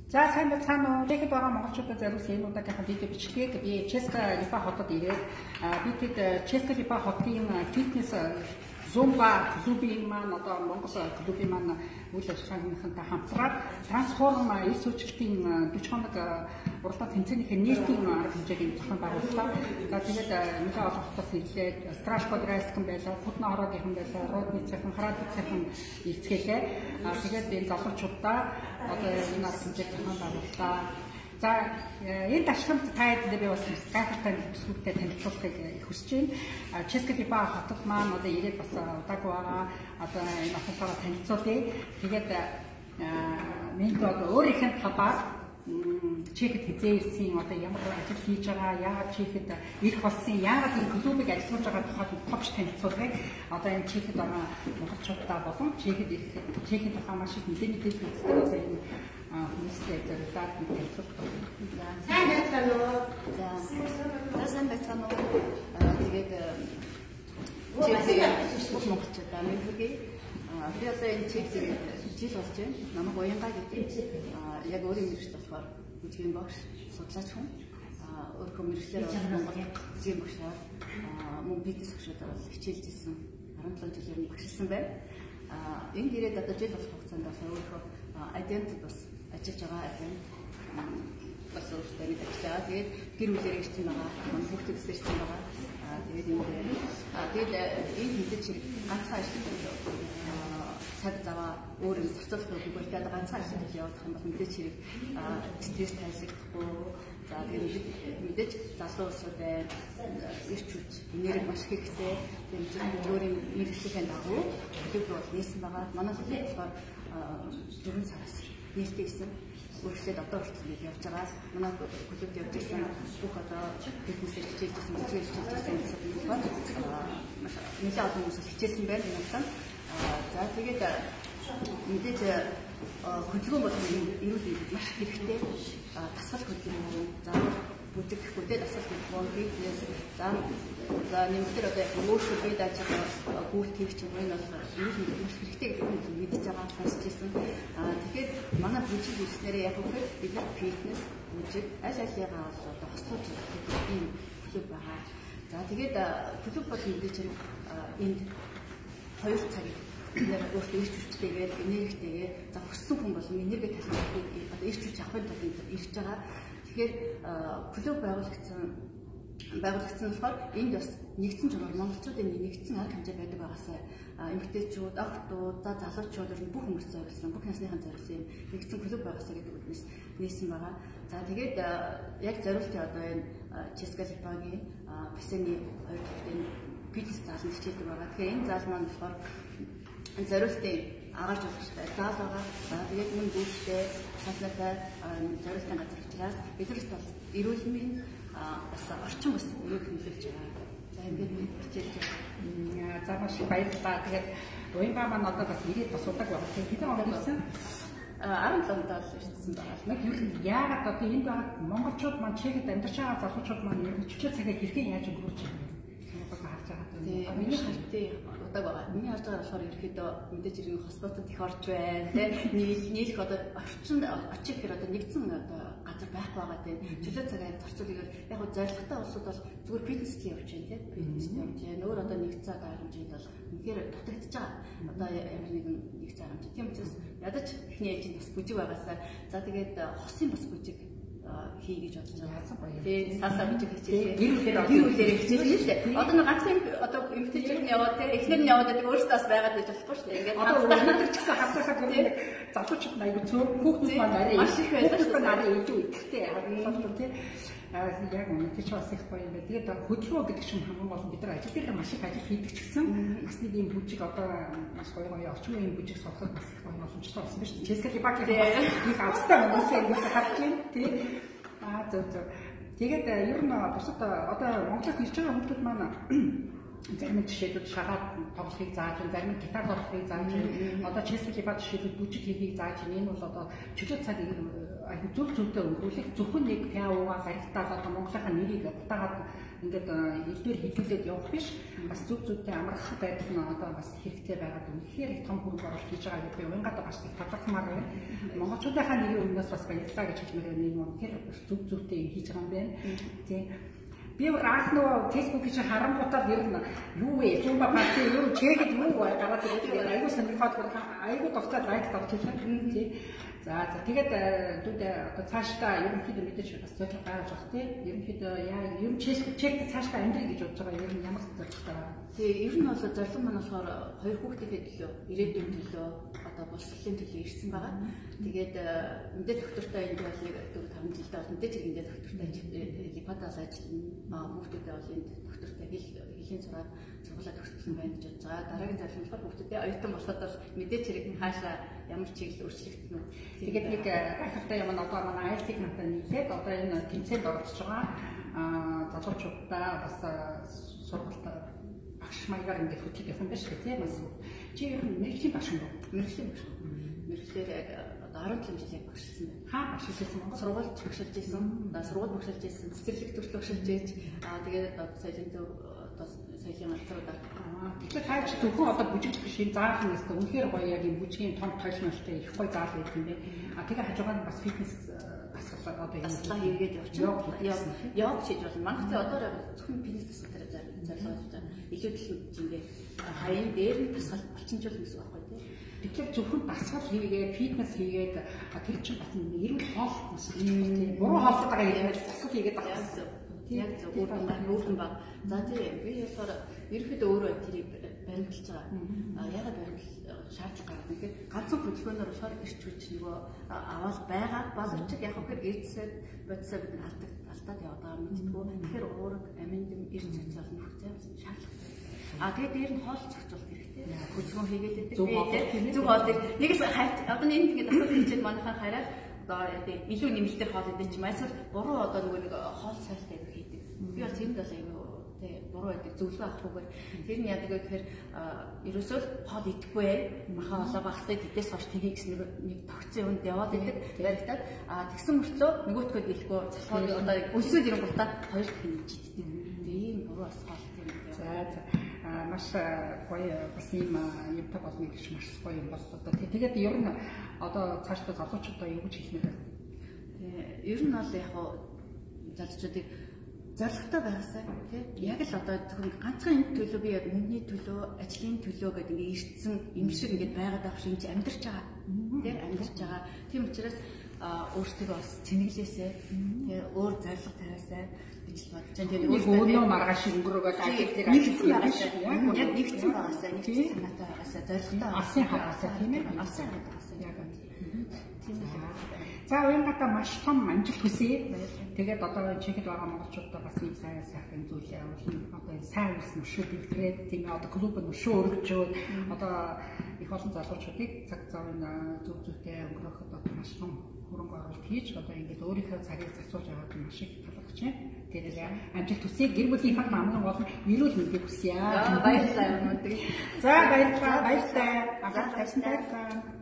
За сайн байна уу? Тэгэхэд байгаа монголчуудад зориулсан энэ удаагийн видео бичлэгийг би Ческа Липа хотод ирээд би тэд Ческа Липа хотын фитнес зумба клубын маань одоо Монгол клубын маань үйл ажиллагаатай хамтраад трансформ эрс хүчилтийн 40 хоног уралдаан тэмцээнийхээ нийтийн арга хэмжээгийн зохион байгууллаа. За тэгээд нэлээд олон хотоос ирлээ. Страшко Драйскэн байлаа, Путна ороогийн байлаа, Родницын, Харадицын ирцгэлээ. Тэгээд энэ залуучуудаа одоо энэ арга хэмжээг зохион байгууллаа. За энэ ташрамт таад би бас гайхалтай бүсгүйтэй танилцуулахыг их хүсэж байна. Ческа Липа хотод маань одоо ирээд бас удаагүй байгаа. Одоо энэ хотоороо танилцуулъя. Тэгээд миний одоо өөрийнх нь хабар Чехэд хизээ ирсэн одоо ямар ажил хийж байгаа, яагаад Чехэд ирэх болсон, яагаад энэ клубыг ажиллаж байгаа тухайд товч танилцуулъя. Одоо энэ Чехэд байгаа монголчуудаа болон Чехэд тухай маш их мэдээлэл өгсөн одоо энэ хүмүүстэй зориулаад танилцуулах. Сайн байцгаана уу? За сайн байцгаана уу? Тэгээд Чехэд монголчуудаа мэдвэгээ. Би одоо энэ Чехэд жил болж байна. Намайг Уянга гэдэг. Яг өөрийн мэрэгч болохоор бүжгийн багш, судлаач хүн. Өөрийнхөө мэрэгчлэр Монгол бүжгийн багшаар мөн бизнес багшуудаар хичээлж ирсэн. 17 жилээр багшилсан байна. Энд ирээд одоо жил болох хугацаанд бас өөрийнхөө адент бас ажиллаж байгаа адент бас өөртөө нэг ажиллаж байгаа. Тэгээд гэр бүлээр ирсэн байгаа. Манай хүүхдүүдс ирсэн байгаа. Тэгээд энэ хэдэж ганцхан ажиллаж цаг заваа өөрөө зохицуулах үгүй болоод ганцхан ажил явуулах юм бол мэдээж хэрэг стресс тайлбарлахгүй. За тэгээд мэдээж залуу улсууд ирч хүч энерги маш хэрэгтэй. Тэгээд өөрийн мэрэгчлээ дагуу клуб бол нээсэн байгаа. Манай клуб болохоор 4 сараас нээлттэй гэсэн өөрчлөлт одоо хүртэл явж байгаа. Манай клубд явж ирсэн бүх одоо фитнесээр хичээлжсэн, бүжгээр хичээлжсэн хүмүүс бол нэлээд олон хүмүүс хичээсэн байна энэ утсаа. За тэгээд мэдээж хөдөлгөөн бол эрүүл мэнд маш хэрэгтэй. Дасгал хөдөлгөөн, заавал бүжиг хөдөө дасгал хөдөлгөөн, фитнес, за нэмэлтээр одоо өөрсдөө бие дааж байгаа гүйлт хийх юм энэ бол эрүүл мэнд маш хэрэгтэй гэдэг нь мэдж байгаа сонсч ирсэн. Тэгэхээр манай бүжиг ирснээрээ яг үхээр бид нар фитнес, бүжиг аль алигаа бол одоо хослуулж байгаа ийм клуб байгаа. За тэгээд клуб бол мэдээж энд 2 цагийг нэр өөртөө ирч хүчтэйгээр энергитэйгээр за хүссэн хүн бол энерги талбарыг одоо ирч хүч авахын тулд ирж байгаа. Тэгэхээр клуб байгуулагдсан болохоор энд бас нэгдсэн журмаар монголчуудын нэгдсэн арга хэмжээ байдаг байгаасаа эмэгтэйчүүд, охтууд, за залуучууд бүх хүмүүс зориулсан, бүх насныхан зориулсан нэгдсэн клуб байгаасаа гэдэг үгнээс нээсэн байгаа. За тэгээд яг зориултын одоо энэ Ческа Липагийн Песэний 2 дахь фитнес заал нь хичээлдэг байгаа. Тэгэхээр энэ заал маань болохоор зориултын агааж болгочтой заал байгаа. За тэгээд мөн дүүстэй, шатлаатай зориултын газар учраас биднээс бол эрүүл мэнд бас орчин бас өрөө хэмжүүлж байгаа. За ингээд хичээлж байгаа. За маш баярлалаа. Тэгээд Уянга маань одоо бас ирээд бас удааг байгаа. Хэдэн он ирсэн? 17 дол ирсэн байгаа. Нэг юу яагаад одоо энд байгаа монголчууд маань Чехэд амьдарч байгаа залуучууд маань ер нь чичээ цагаар хэрхэн яаж өнгөрүүлж байгаа юм? Миний хартын удааг байгаа. Миний харж байгаа болохоор ерөөдөө мэдээж ирэх хоспиталд их орж байна. Нийлэх одоо орчин очих хэрэг одоо нэгдсэн одоо газар байхгүй байгаа тийм. Чөлөө цагаар зарцуулъя. Яг нь зорилготой улсууд бол зүгээр фитнест явж байна тийм. Фитнест явж байна. Өөр одоо нэгдсэн арга хэмжээнд бол үнэхээр дутагдж байгаа. Одоо ямар нэгэн нэгдсэн арга хэмжээ. Тийм учраас ядаж ихний ээлжинд бас бүжиг байгаасаа. За тэгээд хосын бас бүжиг хий гэж бодож байгаа. Тэгээ сасаа бүжиг хичээлээ. Гэр бүлээр хичээлээ шүү дээ. Одоо нэг ганцхан одоо эмэгтэйчүүд нь яваад тэгээ эхнэр нь яваад гэдэг өөрөөсөө бас байгаад байж болохгүй шүү дээ. Ингээд одоо өнөөдөр ч гэсэн хавтахад нэг залуучууд аягүй цөөр хүүхдүүд маань арай маш их байдаг шүү дээ. Нарийн ижүү ихтэй харагдсан тийм. Яг үнэхээр ч бас их гоё юм байна. Тэгээд хөдөлгөөн гэдэг чинь хамгийн гол нь бид нар ажил дээр маш их ажил хийдэг ч гэсэн бас нэг юм бүжиг одоо маш гоё орчин үеийн бүжиг сурахад бас их гоё боломжтой болсон байна шүү дээ. Ческа Липагийн их авцтай хүмүүсээ нэг харж байна тийм. Зөв. Тэгээд ер нь бусад одоо Монголоос ирж байгаа хүмүүс маань зарим жишээлбэл шагаад тоглохыг зааж, зарим нь гитар тоглохыг зааж, одоо ческлийн бат жишээлбэл бүжиг хийхийг зааж, энэ бол одоо чөлөө цаг зүг зүйтэй өнгөрүүлэх зөвхөн нэг пиауугаа баригтаад одоо Монголынхаа нэрийг утаагаад ингээд элдвэр хилүүлээд явах биш, бас зүг зүйтэй амрах байдал нь одоо бас хэрэгтэй байгаад үнэхээр их том хөрөнгө оруулалт хийж байгаа гэдэг уянгаад бас их талархмаар байна. Монголчуудынхаа нэрийн өмнөөс бас баярлалаа гэж хэлмээр байна. Энэ үнэхээр зүг зүйтэй хийж байгаа юм байна. Тийм. Би анх нөгөө фэйсбүүкийг чи харангуутаад ер нь юу вэ? Зумба парти юу чигэд юу гараад ирээд айгуу сонирхоод айгуу дуртай лайк авч ирсэн тийм. За тэгээд дүүд одоо цаашдаа ерөнхийдөө мэдээж бас зорилго гаргаж байгаа тийм. Ерөнхийдөө яа юм чек цаашдаа амьдрий гэж бодож байгаа ер нь ямар зорилготой байна. Тэгээ ер нь бол зорилго маань болохоор хоёр хүүхдийн төлөө, ирээдүйн төлөө, одоо боловсролын төлөө ирсэн байгаа. Тэгээд мэдээ доктортой энэ бол 4-5 жилдээ бол мэдээж энэ доктортой липатаас ажиллана. Хүүхдүүдээ бол энэ доктортой хийхийн сураад сургуулаа төгссөн байна гэж бодож байгаа. Дараагийн зорилго нь хүүхдүүдээ оюутан болоход бол мэдээж хэрэг хаашаа ямар чиглэл өөрчлөгдөн үү. Тэгээд нэг гайхалтай юм нь одоо манай IELTS намтай нийлээд одоо энэ тэмцээнд оролцож байгаа залуучуудаа бас сургалтаа багш маягаар ингээд хөтлөх юм байна шүү дээ тийм бас. Чи ер нь мэргэжлийн багш юм уу? Мэргэжлийн багш. Мэргэжлэр одоо 17 жил багшилсан байна. Хаа багшилсан Монгол сургуульд багшилж байсан. Одоо сургууль багшилж байсан. Цэцэрлэг төрөл багшилж байж тэгээд соёлын төв одоо соёлын алтруудаар тэгэхээр таач зөвхөн одоо бүжиг бишийн заах юм эсвэл үнэхээр гоё яг юм бүжгийн том тойлмолтой их гоё заах байдаг юм байна. Тэгээ хажуугаар нь бас фитнес дасгалаа одоо дасгалаа хийгээд явчихсан. Явж хийж болно. Манайх одоо зөвхөн фитнес дасгал дээр зорилгоо хийж байгаа. Илүү жингээ хаян дээр нь дасгал болчинжуулна гэсэн үг байхгүй тийм. Тэгэхээр зөвхөн дасгал хийгээд фитнес хийгээд тэр чинь бас эрүүл хооллох юм шиг тийм. Буруу хооллоод байгаа юм дасгал хийгээд байгаа. Яг зөв өөртөө баг. За тийм би болохоор ерөөхдөө өөрөө тэрийг баримталж байгаа. Ягаад баримтал шаардлага гаргав гэхээр ганцхан хөдөлгөөнөөр болохоор ирч хүч нөгөө аваад байгаа боловч яг хөхөр эцсэд бодисоо бид алдаад яваад байгаа мэдтгүү. Тэгэхээр уураг аминдим ирч хүч олон нөхцөл шаардлагатай. Тэгээд дээр нь хоол зохицуулах хэрэгтэй. Хөдөлгөөн хийгээд байдаг. Зөв хоол нэг л одоо энэ ингээд дасгал хийж манайхаа хараад одоо илүү нэмэлтээр хоол идэх юм эсвэл буруу одоо нэг хоол сайлтай хийдэг. Би бол тэнд бол аюу тий буруу байдаг зөвлөгөө авахгүйгээр тэр нь яадаг вэ гэхээр ерөөсөө хоол идэхгүй махаа болоо багстай тэдээс хойш тгий гэсэн нэг тогтсон юмд яваад идэг. Баригтаад тэгсэн мөртлөө нөгөөтгөө гэлгүй залхуу одоо өлсөд ирэнгуутаа хоёр хинж иддэг. Тэгээ ийм буруу бас хоол тийм. За маш гоё бас ийм юмтай болно гэж маш гоё юм боллоо. Тэгээд ер нь одоо цаашдаа залуучуудаа юу гэж хэлмээр байна? Ер нь бол яг залуучуудыг зорилготой байгаасаа тийм яг л одоо зөвхөн ганцхан энэ төлөө би яг мөнгөний төлөө, ажлын төлөө гэдэг ингээд ирсэн юм шиг ингээд байгаад байх шиг амьдарч байгаа. Тийм амьдарч байгаа. Тийм учраас өөртөө бас цэнэглээсээ тийм өөр зорилго тариасаа гэж бодож байна. Тэгээд өөрөө маргааш өнгөрөөгөө ажил нэгсэн байгаасаа яг нэгсэн байгаасаа нэгсэн санаатай байгаасаа зорилготой алсын хаваасаа тийм ээ алсын хаваасаа яг тийм ээ. За уянгата маш том амжилт хүсье. Тэгээд одоо чихэд байгаа монголчуудаа бас ийм сайн сайхан зүйл явуулна. Одоо сайн ус мөшөө бэлтгээд тийм ээ одоо клуб мөшөө өргөжөөд одоо их олон залуучуудыг цаг зав зөв зүйтэй өнгөрөхөд одоо маш том хөрөнгө оруулалт хийж одоо ингээд өөрийнхөө цагийг засуулж аваад маш их талархаж байна. Тэгээд амжилт хүсье. Гэр бүлийн хан амнан болон эрүүл мэндийг хүсье. Баярлалаа. За баярлалаа. Баярлалаа.